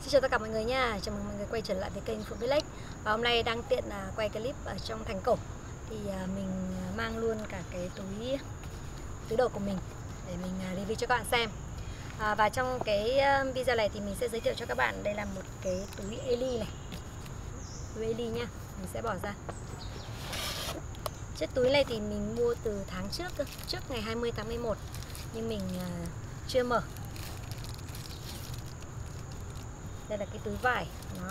Xin chào tất cả mọi người nha, chào mừng mọi người quay trở lại với kênh Phượng Village. Và hôm nay đang tiện quay clip ở trong thành cổ. Thì mình mang luôn cả cái túi đồ của mình để mình review cho các bạn xem. Và trong cái video này thì mình sẽ giới thiệu cho các bạn, đây là một cái túi Eli này. Túi Eli nha, mình sẽ bỏ ra. Chiếc túi này thì mình mua từ tháng trước cơ, trước ngày 20 tháng 11. Nhưng mình chưa mở. Đây là cái túi vải đó.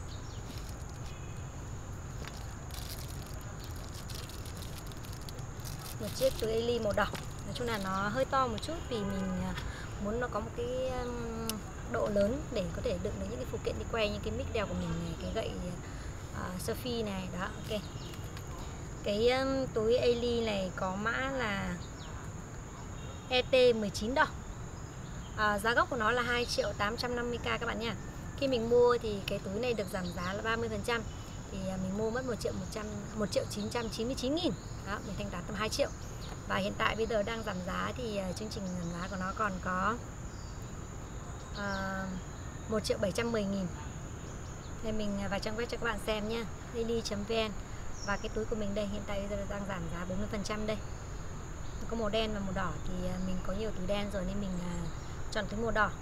Một chiếc túi Eli màu đỏ. Nói chung là nó hơi to một chút vì mình muốn nó có một cái độ lớn để có thể đựng được những cái phụ kiện đi quay, như cái mic đeo của mình này, cái gậy selfie này đó. Ok. Cái túi Eli này có mã là ET19 đỏ. Giá gốc của nó là 2.850.000 các bạn nha. Khi mình mua thì cái túi này được giảm giá là 30%. Thì mình mua mất 1.999.000. Đó, mình thanh toán tầm 2 triệu. Và hiện tại bây giờ đang giảm giá thì chương trình giảm giá của nó còn có 1.710.000. Thì mình vào trang web cho các bạn xem nha, eli.vn. Và cái túi của mình đây hiện tại bây giờ đang giảm giá 40% đây. Có màu đen và màu đỏ thì mình có nhiều túi đen rồi nên mình chọn túi màu đỏ.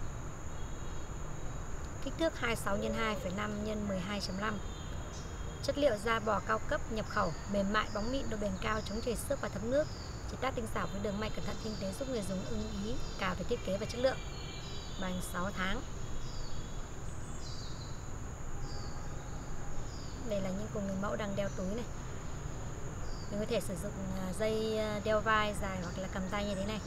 Kích thước 26 x 2,5 x 12.5. Chất liệu da bò cao cấp nhập khẩu, mềm mại, bóng mịn, độ bền cao, chống chảy xước và thấm nước. Chế tác tinh xảo với đường may cẩn thận tinh tế, giúp người dùng ưng ý cả về thiết kế và chất lượng. Bảo hành 6 tháng. Đây là những của người mẫu đang đeo túi này. Mình có thể sử dụng dây đeo vai dài hoặc là cầm tay như thế này.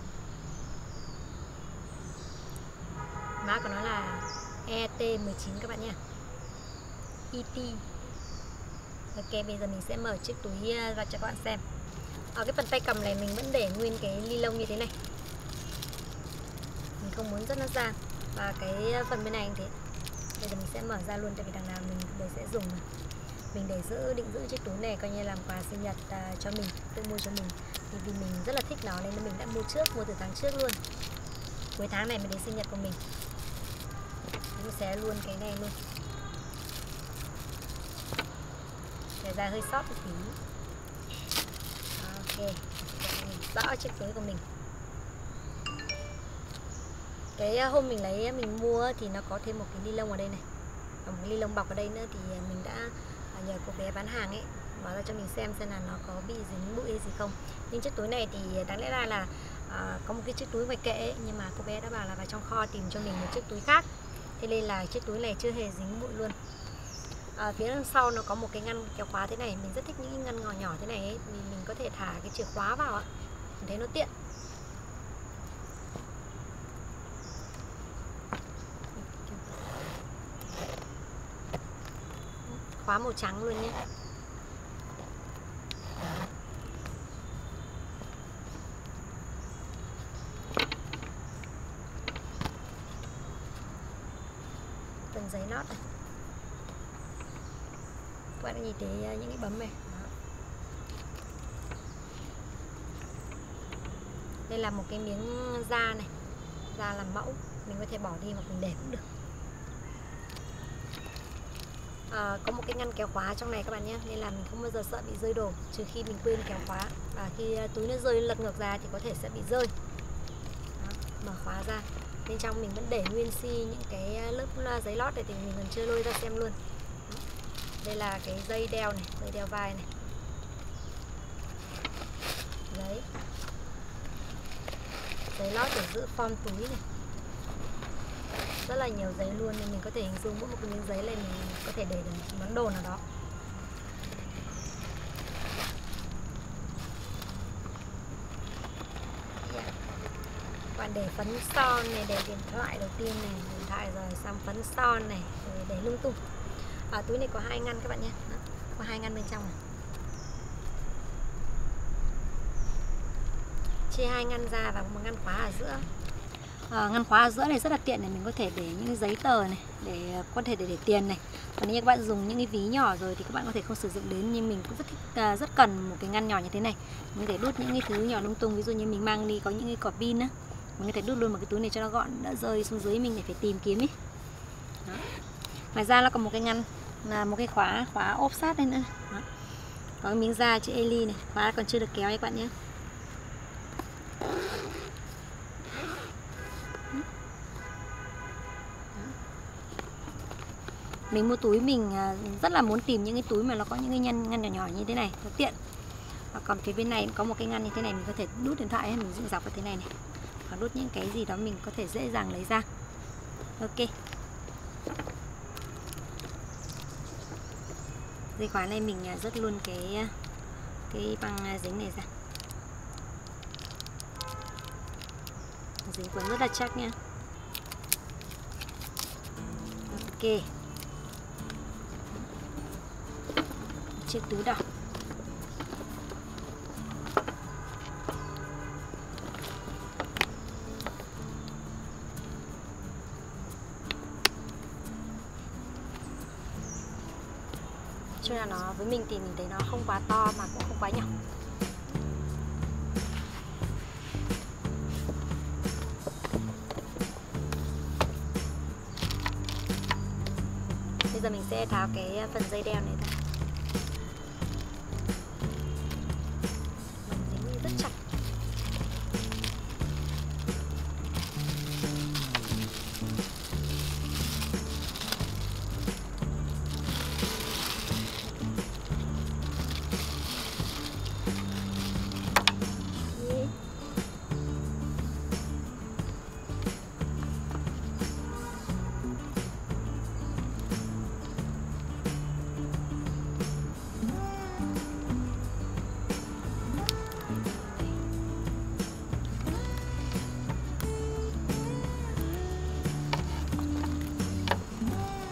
Mã của nó là ET19 các bạn nha. ET. Ok, bây giờ mình sẽ mở chiếc túi ra cho các bạn xem. Ở cái phần tay cầm này mình vẫn để nguyên cái ni lông như thế này. Mình không muốn rớt nó ra. Và cái phần bên này như thế. Bây giờ mình sẽ mở ra luôn, tại vì đằng nào mình đều sẽ dùng. Mình để định giữ chiếc túi này coi như làm quà sinh nhật cho mình, tự mua cho mình. Thì vì mình rất là thích nó nên mình đã mua từ tháng trước luôn. Cuối tháng này mình đến sinh nhật của mình. Mình xé luôn cái này luôn. Để ra hơi sót một tí. Ok, mình rõ chiếc túi của mình. Cái hôm mình lấy mình mua thì nó có thêm một cái ni lông ở đây này, và một cái ni lông bọc ở đây nữa, thì mình đã nhờ cô bé bán hàng ấy mở ra cho mình xem là nó có bị dính bụi gì không. Nhưng chiếc túi này thì đáng lẽ ra là có một cái chiếc túi ngoài kệ ấy, nhưng mà cô bé đã bảo là vào trong kho tìm cho mình một chiếc túi khác, thế nên là chiếc túi này chưa hề dính bụi luôn. Phía đằng sau nó có một cái ngăn kéo khóa thế này. Mình rất thích những cái ngăn nhỏ nhỏ thế này ấy, vì mình có thể thả cái chìa khóa vào ạ. Mình thấy nó tiện. Khóa màu trắng luôn nhé. Phần giấy nót này. Các bạn nhìn thấy những cái bấm này. Đó. Đây là một cái miếng da này, da làm mẫu. Mình có thể bỏ đi hoặc mình để cũng được. Có một cái ngăn kéo khóa trong này các bạn nhé, nên là mình không bao giờ sợ bị rơi đồ, trừ khi mình quên kéo khóa. Và khi túi nó rơi lật ngược ra thì có thể sẽ bị rơi. Đó, mở khóa ra. Bên trong mình vẫn để nguyên si những cái lớp giấy lót này thì mình còn chưa lôi ra xem luôn. Đó. Đây là cái dây đeo này, dây đeo vai này. Giấy lót để giữ form túi này. Rất là nhiều giấy luôn, nên mình có thể hình dung mỗi một cái miếng giấy này mình có thể để được món đồ nào đó. Bạn để phấn son này, để điện thoại đầu tiên này, điện thoại rồi xong phấn son này, rồi để lung tung. Túi này có 2 ngăn các bạn nhé. Đó, có 2 ngăn bên trong này. Chia 2 ngăn ra và một ngăn khóa ở giữa. Ngăn khóa ở giữa này rất là tiện này, mình có thể để những giấy tờ này, để có thể để tiền này. Còn nếu các bạn dùng những cái ví nhỏ rồi thì các bạn có thể không sử dụng đến, nhưng mình cũng rất cần một cái ngăn nhỏ như thế này. Mình có thể đút những cái thứ nhỏ lung tung, ví dụ như mình mang đi có những cái cọp pin á, mình có thể đút luôn một cái túi này cho nó gọn, đỡ rơi xuống dưới mình để phải tìm kiếm ý. Đó. Ngoài ra nó còn một cái ngăn là một cái khóa ốp sát lên nữa. Đó. Có cái miếng da chữ Eli này, khóa còn chưa được kéo các bạn nhé. Mình mua túi mình rất là muốn tìm những cái túi mà nó có những cái ngăn nhỏ nhỏ như thế này, nó tiện. Và còn phía bên này cũng có một cái ngăn như thế này, mình có thể đút điện thoại, mình dựng dọc vào thế này này, và đút những cái gì đó mình có thể dễ dàng lấy ra. Ok. Dây khóa này mình rớt luôn cái băng dính này ra. Dính cuốn rất là chắc nha. Ok. Chiếc túi đỏ. Cho nên là nó với mình thì mình thấy nó không quá to mà cũng không quá nhỏ. Bây giờ mình sẽ tháo cái phần dây đeo này ra. Dính rất chặt.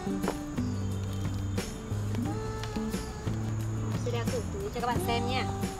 Sẽ đeo thử túi cho các bạn xem nha.